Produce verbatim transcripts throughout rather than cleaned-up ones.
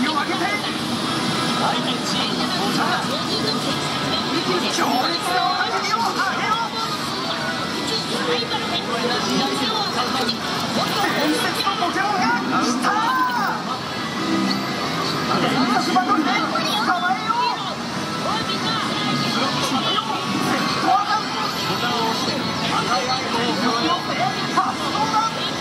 を上げて相手チームの強烈な雄たけびを上げろ。伝説のポケモンが来た。連続バトルで捕まえよう。ボタンを押して赤いアイコンを強要して発動だ。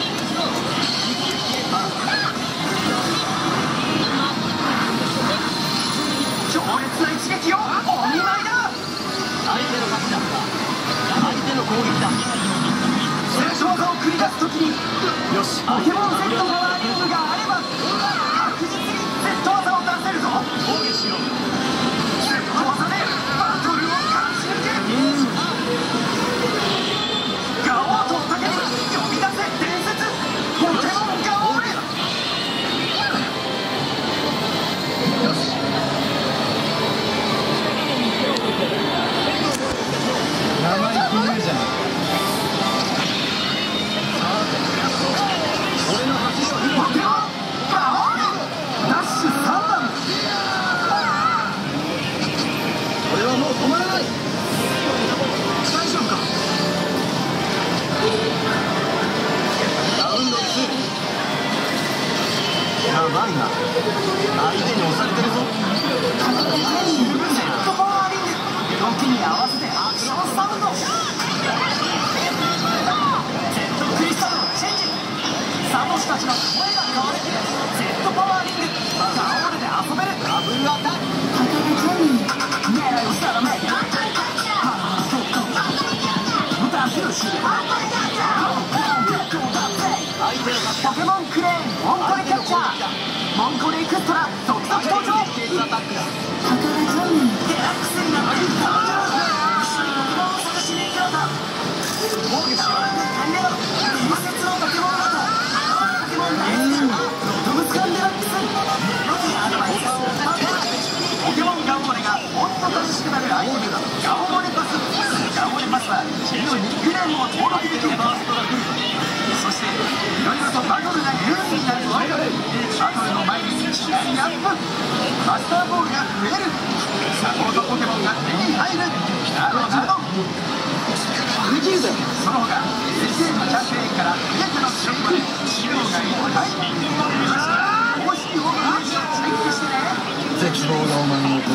強烈な一撃をお見舞いだ。相手の勝ちだ。相手の攻撃だ。戦争技を繰り出すときによしポケモン Z パワーリングがあれば確実に Z 技を出せるぞ。攻撃しろ。 Z 技でバトルを勝ち抜け。ガオーとったけに呼び出せ伝説ポケモンガオーへ。よし名前決めるじゃん。俺の走りをポケモンガオーダッシュさんばん。俺はもう止まらない。大丈夫か。ラウンドツー。やばいな。相手に押されてるぞ。十分セットパワーリング。動きに合わせてアクションサウンド。ジェットクリスタルのチェンジ。サトシたちの声が変わる。ジェットパワーリング。ガオールで遊べる。ダブルアタック。狙いを定め。ポケモンクレーンモンコレキャッチャー。モンコレエクストラ続々登場。デラックスになって登場。一緒にポケモンを探しに行こうと。攻撃しろ。伝説のポケモンだとポケモン大好きなロトムスカンデラックス。ポケモンガオモレがもっと楽しくなるアイテムガオモレパス。ガオモレパスは次のニックネームを登録できるバーストが来る。そしていろいろとバトルが有利になるぞ。バトルの前に視野にアップ。マスターボールが増える。サポートポケモンが手に入る。などなどできるぜ。その他 エスエム キャンペーンから全ての種類まで資料がいっぱい。公式ホームページをチェックしてね。絶望がお前のもと。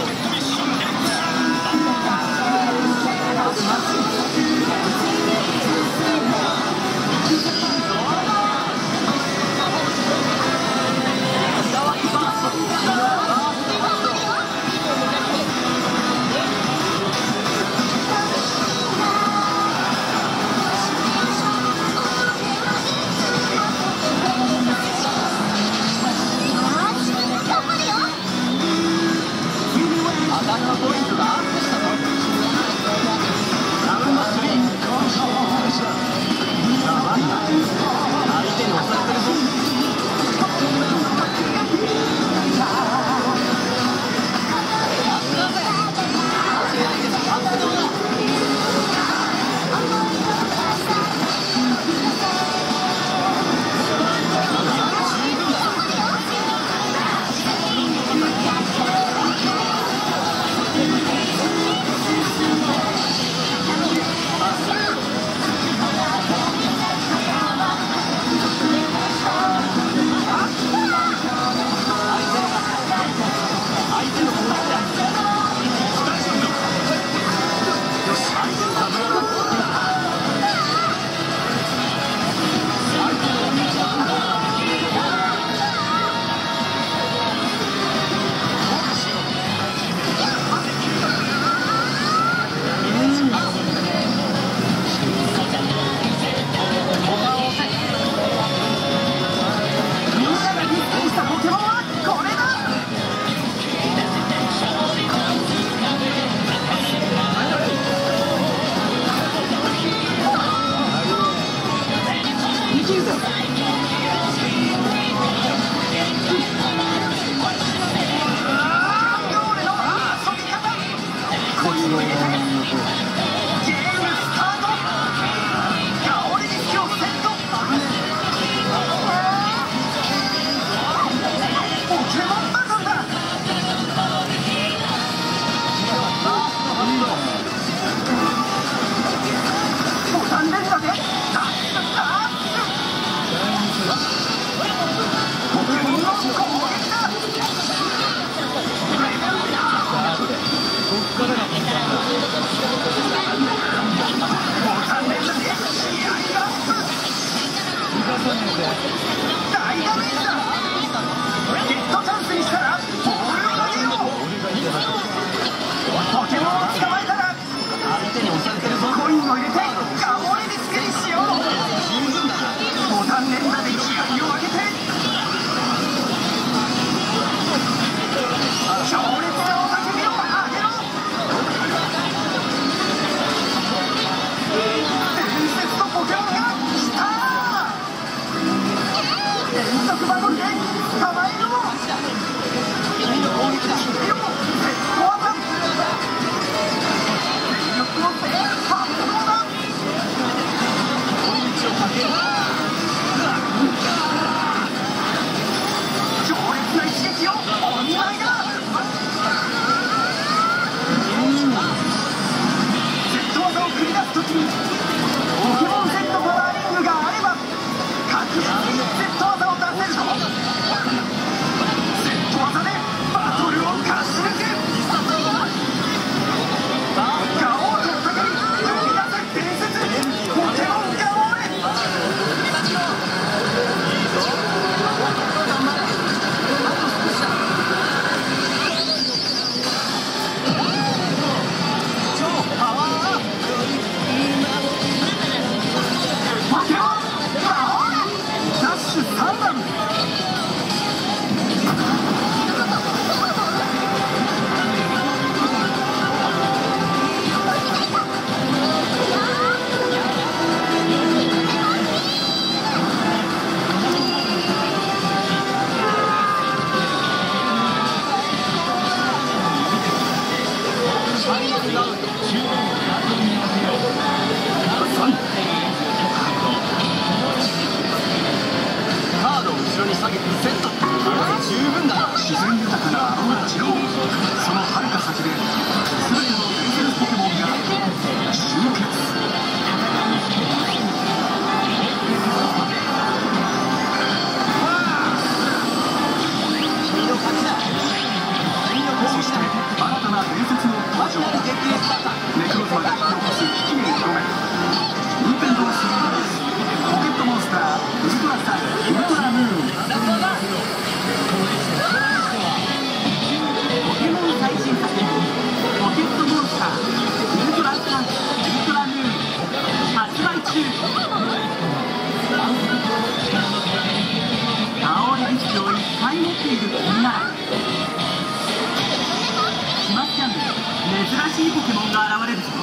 しいポケモンが現れるぞ。